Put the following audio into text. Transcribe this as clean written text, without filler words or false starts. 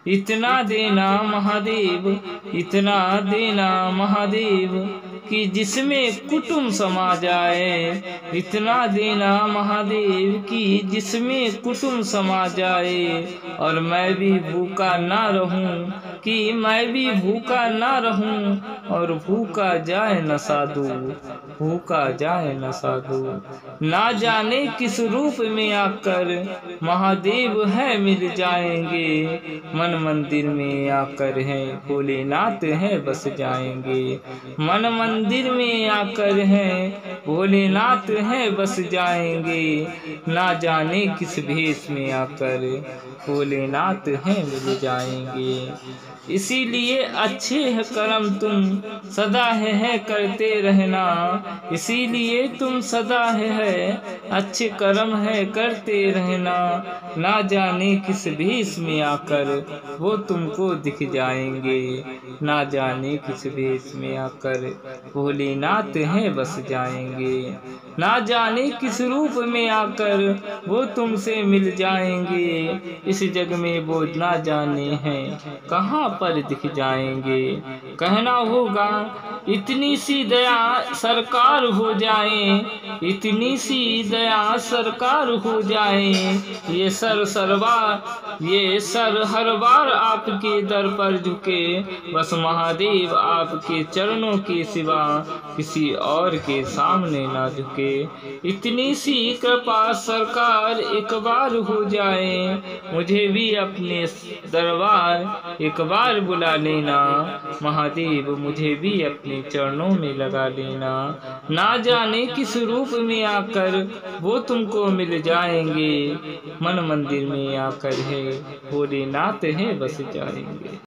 इतना देना महादेव, इतना देना महादेव कि जिसमें कुटुंब समा जाए। इतना देना महादेव कि जिसमें कुटुंब समा जाए। और मैं भी भूखा ना रहूं, कि मैं भी भूखा ना रहूं, और भूखा जाए न साधु, भूखा जाए न साधु। ना जाने किस रूप में आकर महादेव है मिल जाएंगे। मन मंदिर में आकर है भोलेनाथ है बस जाएंगे। मन मंदिर में आकर है भोलेनाथ है बस जाएंगे। ना जाने किस भेष में आकर भोलेनाथ है मिल जाएंगे। इसीलिए अच्छे कर्म तुम सदा है करते रहना। इसीलिए तुम सदा है अच्छे कर्म है करते रहना। ना जाने किस भेष में आकर वो तुमको दिख जाएंगे। ना जाने किस भेष में आकर भोलेनाथ है बस जाएंगे। ना जाने किस रूप में आकर वो तुमसे मिल जाएंगे। इस जग में वो ना जाने हैं कहाँ पर दिख जाएंगे। कहना होगा इतनी सी दया सरकार हो जाए, इतनी सी दया सरकार हो जाए। ये सर हर बार आपके दर पर झुके। बस महादेव आपके चरणों के सिवा किसी और के सामने ना झुके। इतनी सी कृपा सरकार एक बार हो जाए। मुझे भी अपने दरबार एक बार बुला लेना। महादेव मुझे भी अपने चरणों में लगा लेना। ना जाने किस रूप में आकर वो तुमको मिल जाएंगे। मन मंदिर में आकर है भोलेनाथ है बस जाएंगे।